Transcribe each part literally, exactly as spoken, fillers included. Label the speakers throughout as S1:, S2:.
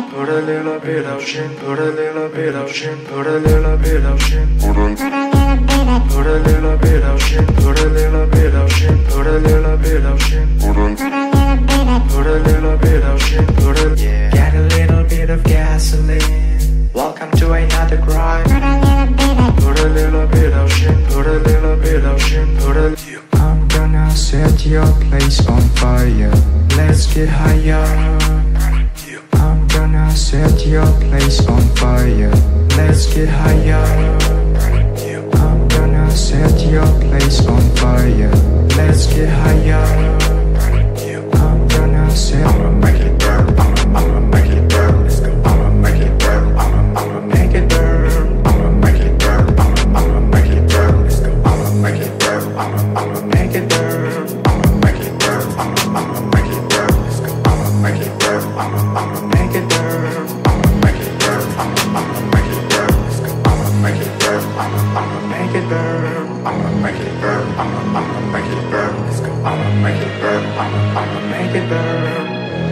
S1: Put a little bit of shit, put a little bit of shit, put a little bit of shit. Put a little bit of shit, put a little bit of shit, put a little bit of shit. Put a little bit of shit, put a get a little bit of gasoline. Welcome to another grind. Put a little bit of shit, put a little bit of shit, put a I'm gonna set your place on fire. Let's get higher. I'm gonna set your place on fire. Let's get higher. I'm gonna set your place on fire. Let's get higher. I'm gonna set I'ma make it burn. I'ma, I'ma make it burn. Let's go. I'ma make it burn. I'ma, I'ma make it burn. I'ma make it burn. I'ma, I'ma make it burn. Let's go. I'ma make it burn. I'ma, I'ma make it burn. I'ma make it burn. I'ma, I'ma make it burn. Let's go. I'ma make it burn. I'ma, I'ma make it burn. I'ma make it burn. I'ma, I'ma make it burn. Let's go. I'ma make it burn. I'ma, I'ma make it burn. I'ma make it burn. I'ma, I'ma make it burn. Let's go. I'ma make it burn. I'ma, I'ma make it burn.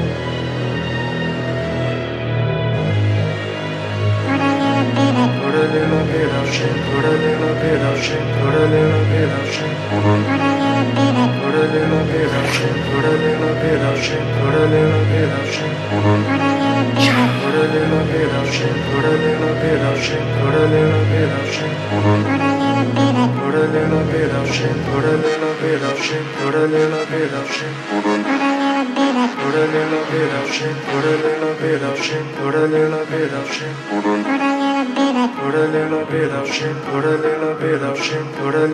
S1: Put a little bit of shit, put a little bit of shit, put a little bit of shit. Put a little bit of shit, put a little bit of shit, put a little bit of shit. Put a little bit of shit, put a little bit of shit, put a little bit of shit. Put a little bit of shit, put a little bit of shit, put a little bit of shit. Put a little bit of shit, put a little bit of shit, put a little bit of shit. Put a little bit of shit, put a little bit of shit, put a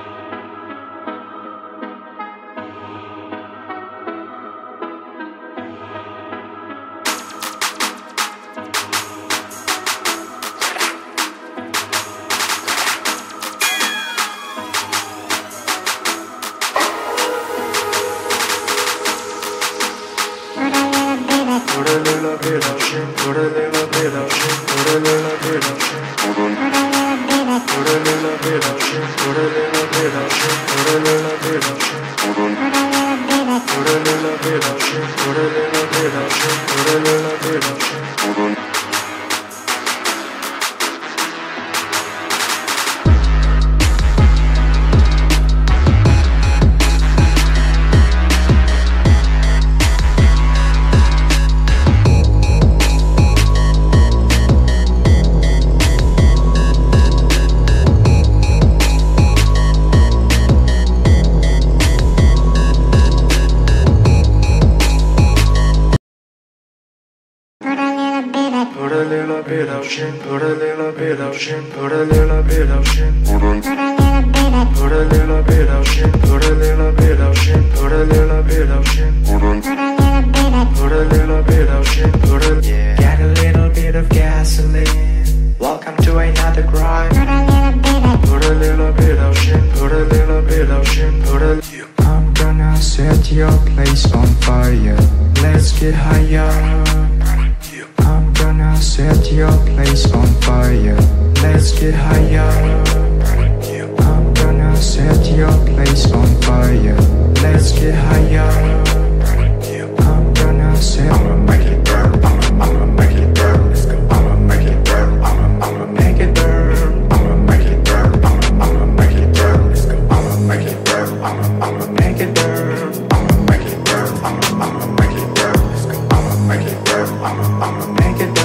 S1: Put a little bit of shit, put a little bit of shit, put a little bit of shit. Put a little bit of shit, put a little bit of shit, put a little bit of shit. Put a little bit of shit, put a little bit of shit, put a little bit of shit. Put a little bit of shit, put a little bit of shit, put a little bit of shit. Put a little bit of shit, put a little bit of shit, put a little bit of shit. Put a little bit of shit, put a get a little bit of gasoline. Welcome to another grind. Put a little bit of shit, put a little bit of shit, put a I'm gonna set your place on fire. Let's get higher. I'm gonna set your place on fire. Let's get higher. I'm gonna set your place on fire. Let's get higher. I'm gonna set I'ma make it burn. I'ma, I'ma make it burn. Let's go. I'ma make it burn. I'ma, I'ma make it burn. I'ma make it burn. I'ma, I'ma make it burn. Let's go. I'ma make it burn. I'ma, I'ma make it burn. I'ma make it burn. I'ma, I'ma make it burn. Let's go. I'ma make it burn. I'ma, I'ma make it burn.